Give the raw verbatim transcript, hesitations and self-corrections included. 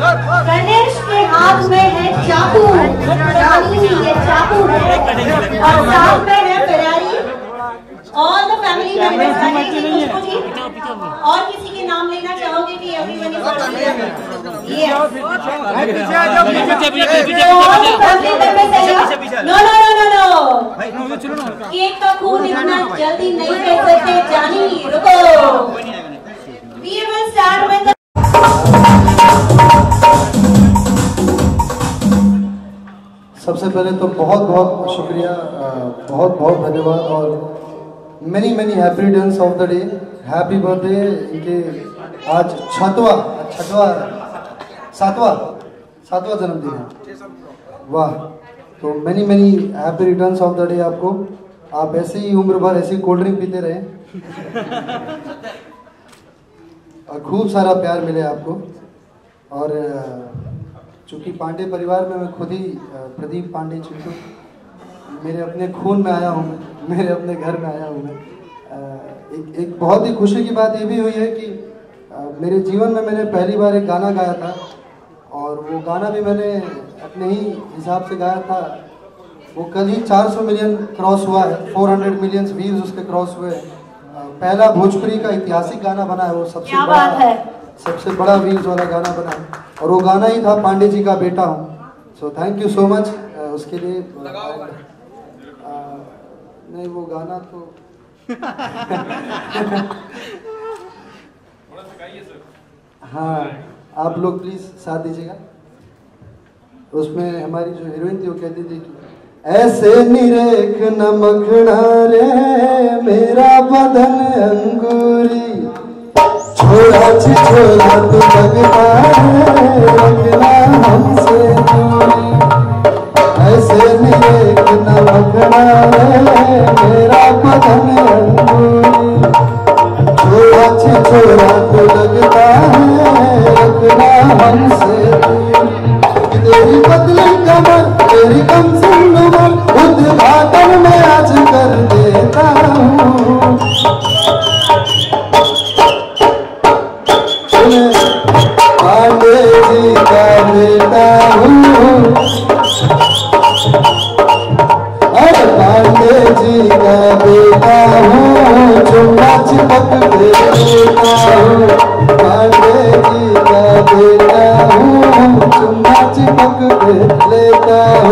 गणेश के हाथ में है चाकू, ये चाकू है, और साथ में है Ferrari. All the family members, Ganesh ji, Khushbu ji, और किसी के नाम लेना चाहोगे कि everyone is no no no no no cake का खून इतना जल्दी नहीं कर सकते। जानी रुको, वी विल स्टार्ट विद सबसे पहले तो बहुत बहुत शुक्रिया, बहुत बहुत धन्यवाद और many many happy returns of the day, happy birthday. इनके आज छठवा छठवा सातवां सातवां जन्मदिन है, वाह। तो many many happy returns of the day आपको। आप ऐसे ही उम्र भर ऐसी कोल्ड ड्रिंक पीते रहे और खूब सारा प्यार मिले आपको। और चूँकि पांडे परिवार में मैं खुद ही प्रदीप पांडे चिंटू, मेरे अपने खून में आया हूँ, मेरे अपने घर में आया हूँ मैं। एक एक बहुत ही खुशी की बात ये भी हुई है कि मेरे जीवन में मैंने पहली बार एक गाना गाया था, और वो गाना भी मैंने अपने ही हिसाब से गाया था। वो कल ही चार सौ मिलियन क्रॉस हुआ है, चार सौ मिलियन व्यूज उसके क्रॉस हुए। पहला भोजपुरी का ऐतिहासिक गाना बना है वो, सबसे बड़ा है, सबसे बड़ा व्यूज वाला गाना बना है, और वो गाना ही था पांडे जी का बेटा हूँ। So thank you so much उसके लिए। नहीं वो गाना तो हाँ, आप लोग प्लीज साथ दीजिएगा। उसमें हमारी जो हीरोइन थी वो कहती थी कि ऐसे निरेख नमकना रे मेरा बदन अंगूरी, छोरा छी छोरा तू लगता है रखना हमसे दूरी। ऐसे निरेख नमकना रे मेरा बदन अंगूरी, छोरा छी छोरा तू लगता है रखना हमसे दूरी। तेरी बदली कमर तेरी कम सुन उमर उद्घाटन में आज कर देता हूँ। पांडे जी का बेटा हूँ, अरे पांडे जी का बेटा हूँ, चुम्मा चिपक देता हूँ। पांडे जी का बेटा हूँ, चुम्मा चिपक लेता हूँ।